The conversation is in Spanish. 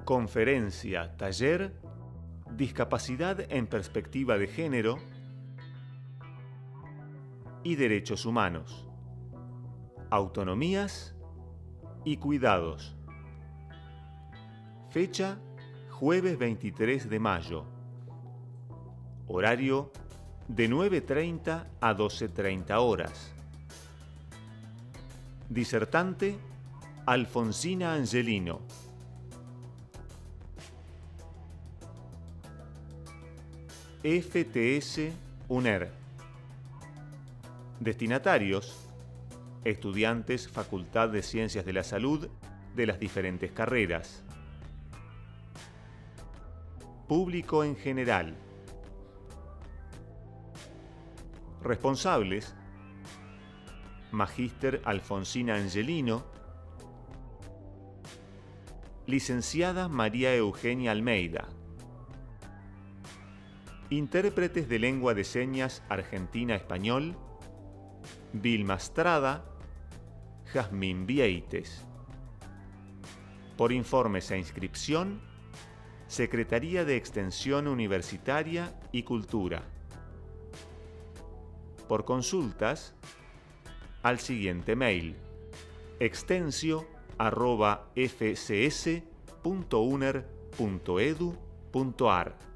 Conferencia, taller, discapacidad en perspectiva de género y derechos humanos, autonomías y cuidados. Fecha, jueves 23 de mayo. Horario, de 9:30 a 12:30 horas. Disertante, Alfonsina Angelino. FTS UNER. Destinatarios: estudiantes Facultad de Ciencias de la Salud de las diferentes carreras. Público en general. Responsables: Magíster Alfonsina Angelino, Licenciada María Eugenia Almeida. Intérpretes de lengua de señas argentina-español: Vilma Strada, Jazmín Vieites. Por informes e inscripción, Secretaría de Extensión Universitaria y Cultura. Por consultas, al siguiente mail: extensio@fcs.uner.edu.ar